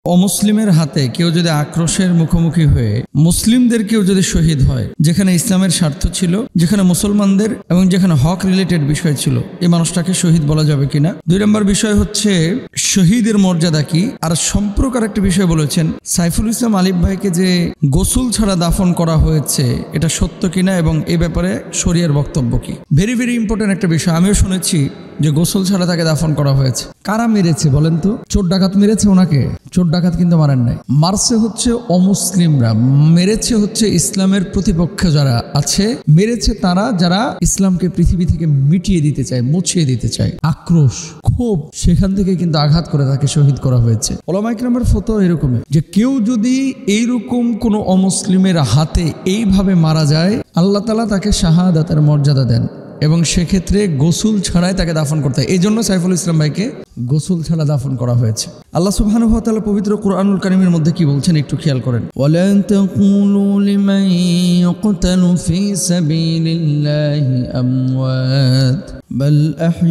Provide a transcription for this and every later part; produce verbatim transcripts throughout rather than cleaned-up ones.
অমুসলিমের হাতে কেউ যদি আক্রোশের মুখোমুখি হয়ে মুসলিমদের কেউ যদি শহীদ হয়, যেখানে ইসলামের স্বার্থ ছিল, যেখানে মুসলমানদের এবং যেখানে হক রিলেটেড বিষয় ছিল, এই মানুষটাকে শহীদ বলা যাবে কিনা। দুই নম্বর বিষয় হচ্ছে শহীদের মর্যাদা কি। আর সম্পর্কের একটা বিষয় বলেছেন, সাইফুল ইসলাম আলিফ ভাইকে যে গোসল ছাড়া দাফন করা হয়েছে এটা সত্য কিনা এবং এ ব্যাপারে শরীয়তের বক্তব্য কি। ভেরি ভেরি ইম্পর্টেন্ট একটা বিষয়। আমিও শুনেছি যে গোসল ছাড়া তাকে দাফন করা হয়েছে। কারা মেরেছে বলেন তো? চোর ডাকাত মেরেছে ওনাকে? চোর ডাকাত কিন্তু মারেন নাই। মারছে হচ্ছে অমুসলিমরা, মেরেছে হচ্ছে ইসলামের প্রতিপক্ষ যারা আছে, মেরেছে তারা যারা ইসলামকে পৃথিবী থেকে মিটিয়ে দিতে চায়, মুছিয়ে দিতে চায়। আক্রোশ, ক্ষোভ, সেখান থেকে কিন্তু আঘাত করে তাকে শহীদ করা হয়েছে। ওলামা ইকরামের ফতোয়া এরকমই যে কেউ যদি এইরকম কোনো অমুসলিমের হাতে এইভাবে মারা যায়, আল্লাহ তাআলা তাকে শাহাদাতের মর্যাদা দেন এবং সেক্ষেত্রে গোসল ছাড়াই তাকে দাফন করতে হয়। এই জন্য সাইফুল ইসলাম ভাইকে গোসল ছাড়া দাফন করা হয়েছে। আল্লাহ সুবহানাহু ওয়া তাআলা পবিত্র কুরআনুল কারীমের মধ্যে কি বলছেন একটু খেয়াল করেন। ওয়ালা তাকুলু লিমান ইয়াকতালু ফি সাবিলিল্লাহি আমওয়াত বাল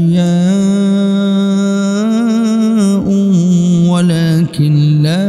আহইয়াউ ওয়ালাকিন লা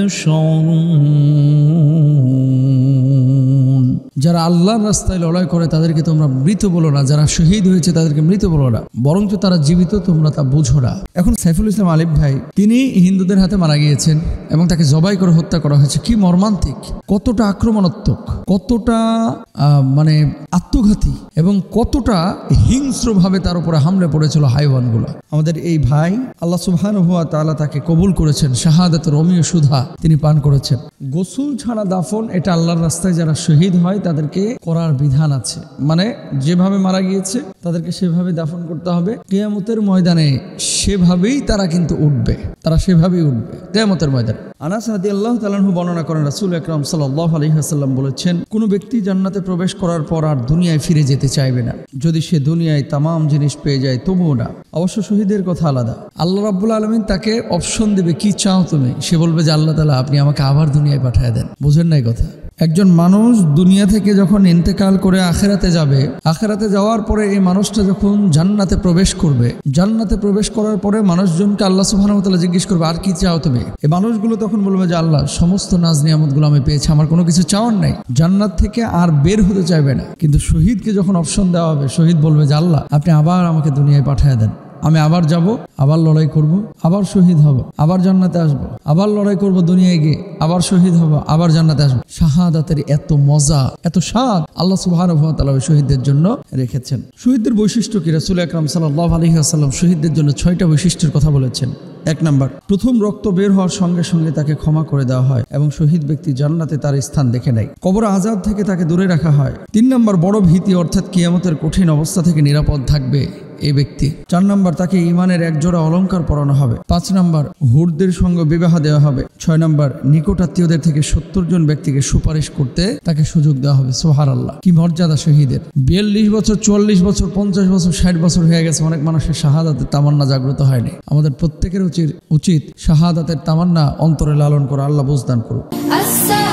তাশউরুন। যারা আল্লাহর রাস্তায় লড়াই করে তাদেরকে তোমরা মৃত বলো না, যারা শহীদ হয়েছে তাদেরকে মৃত বলো না, বরঞ্চ তারা জীবিত, তোমরা তা বুঝো না। এখন সাইফুল ইসলাম আলিফ ভাই তিনি হিন্দুদের হাতে মারা গিয়েছেন এবং তাকে জবাই করে হত্যা করা হয়েছে। কি মর্মান্তিক, কতটা আক্রমণাত্মক, কতটা মানে আত্মঘাতী এবং কতটা হিংস্রভাবে তার উপরে হামলে পড়েছিল হাইওয়ানগুলো। আমাদের এই ভাই আল্লাহ সুবহানাহু ওয়া তাআলা তাকে কবুল করেছেন, শাহাদাতের রমিয় সুধা তিনি পান করেছেন। গোসল ছাড়া দাফন এটা আল্লাহর রাস্তায় যারা শহীদ হয় তাদেরকে করার বিধান আছে, মানে যেভাবে মারা গিয়েছে তাদেরকে সেভাবে দাফন করতে হবে। কিয়ামতের ময়দানে সেভাবেই তারা কিন্তু উঠবে, তারা সেভাবেই উঠবে কিয়ামতের ময়দানে। আনাস রাদিয়াল্লাহু তাআলা আনহু বর্ণনা করেন, রাসূল আকরাম সাল্লাল্লাহু আলাইহি ওয়াসাল্লাম বলেছেন, কোন ব্যক্তি জান্নাতে প্রবেশ করার পর আর দুনিয়ায় ফিরে যেতে চাইবে না। যদি সে দুনিয়ায় তামাম জিনিস পেয়ে যায় তবুও না। অবশ্য শহীদের কথা আলাদা। আল্লাহ রাব্বুল আলামিন তাকে অপশন দেবে, কি চাও তুমি? সে বলবে যে আল্লাহ তাআলা আপনি আমাকে আবার দুনিয়ায় পাঠিয়ে দেন। বুঝেন নাই কথা? একজন মানুষ দুনিয়া থেকে যখন ইন্তেকাল করে আখিরাতে যাবে, আখিরাতে যাওয়ার পরে এই মানুষটা যখন জান্নাতে প্রবেশ করবে, জান্নাতে প্রবেশ করার পরে মানুষজনকে আল্লাহ সুবহানাহু ওয়া তাআলা জিজ্ঞেস করবে আর কি চাও তুমি? এই মানুষগুলো তখন বলবে যে আল্লাহ সমস্ত নাজ নিয়ামতগুলো আমি পেয়েছি, আমার কোনো কিছু চাওয়ার নাই। জান্নাত থেকে আর বের হতে চাইবে না। কিন্তু শহীদকে যখন অপশন দেওয়া হবে, শহীদ বলবে যে আল্লাহ আপনি আবার আমাকে দুনিয়ায় পাঠিয়ে দেন, আমি আবার যাব, আবার লড়াই করব, আবার শহীদ হব, আবার জান্নাতে আসব, আবার লড়াই করব দুনিয়ায় গিয়ে, আবার শহীদ হব, আবার জান্নাতে আসব। শাহাদাতের এত মজা, এত স্বাদ আল্লাহ সুবহানাহু ওয়া তাআলা শহীদদের জন্য রেখেছেন। শহীদদের বৈশিষ্ট্য কি? রাসূল আকরাম সাল্লাল্লাহু আলাইহি ওয়াসাল্লাম শহীদদের জন্য ছয়টা বৈশিষ্ট্যের কথা বলেছেন। এক নাম্বার, প্রথম রক্ত বের হওয়ার সঙ্গে সঙ্গে তাকে ক্ষমা করে দেওয়া হয় এবং শহীদ ব্যক্তি জান্নাতে তার স্থান দেখে নেয়। কবর আযাব থেকে তাকে দূরে রাখা হয়। তিন নাম্বার, বড় ভীতি অর্থাৎ কিয়ামতের কঠিন অবস্থা থেকে নিরাপদ থাকবে এই ব্যক্তি। চার নাম্বার, তাকে ঈমানের এক জোড়া অলংকার পরানো হবে। পাঁচ নাম্বার, হুরদের সঙ্গে বিবাহ দেওয়া হবে। ছয় নাম্বার, নিকট আত্মীয়দের থেকে সত্তর জন ব্যক্তিকে সুপারিশ করতে তাকে সুযোগ দেওয়া হবে। সুবহানাল্লাহ, কি মর্যাদা শহীদের! বিয়াল্লিশ বছর, চুয়াল্লিশ বছর, পঞ্চাশ বছর, ষাট বছর হয়ে গেছে, অনেক মানুষের শাহাদাতের তামান্না জাগ্রত হয়নি। আমাদের প্রত্যেকের উচিত উচিত শাহাদাতের তামান্না অন্তরে লালন করা। আল্লাহ বুঝদান করুন।